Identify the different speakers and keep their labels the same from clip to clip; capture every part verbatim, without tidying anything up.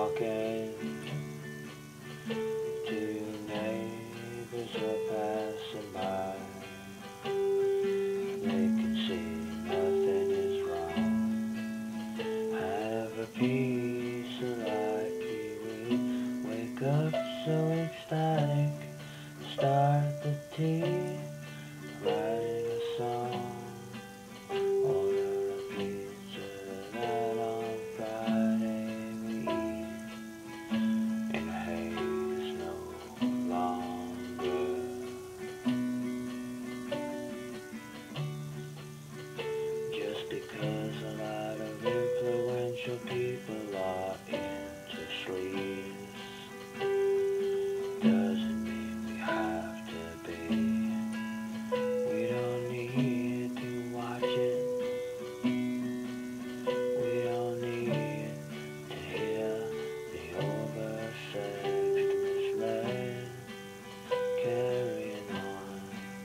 Speaker 1: Talking to neighbors who are passing by. They can see nothing is wrong. Have a piece of light, kiwi. Wake up so ecstatic. Start the tea, writing a song. Order a pizza that on Friday we eat. And hate is no longer. Just because a lot of influential people are into sleaze doesn't mean we have to be. We don't need to watch it. We don't need to hear the oversexed, misled carrying on.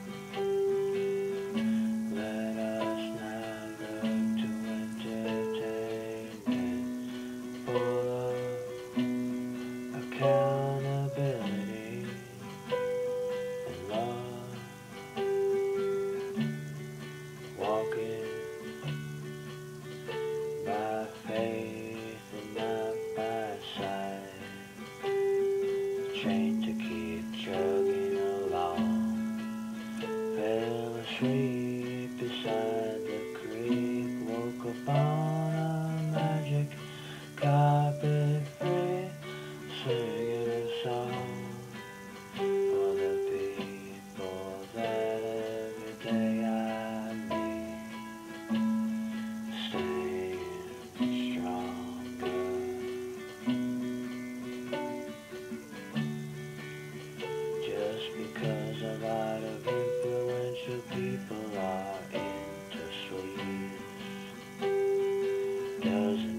Speaker 1: Let us now look to entertainment full of accountability and love. Walking by faith and not by sight. Trained to keep chugging along. Fell asleep beside the creek. Woke up on a magic carpet free. Singing a song for the people that every day I meet. Staying stronger. Just because a lot of influential people are into sleaze doesn't